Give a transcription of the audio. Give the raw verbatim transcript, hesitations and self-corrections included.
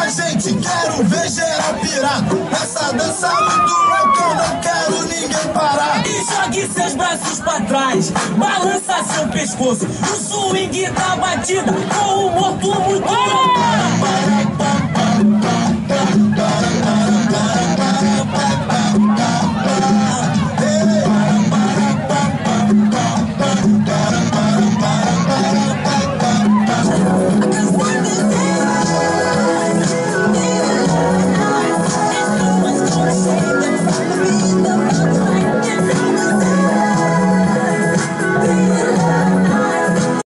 gente, quero ver geral pirar. Essa dança muito louca, eu não quero ninguém parar. E jogue seus braços pra trás, balança seu pescoço. O swing da batida, com o morto muito louco. Para, para, para.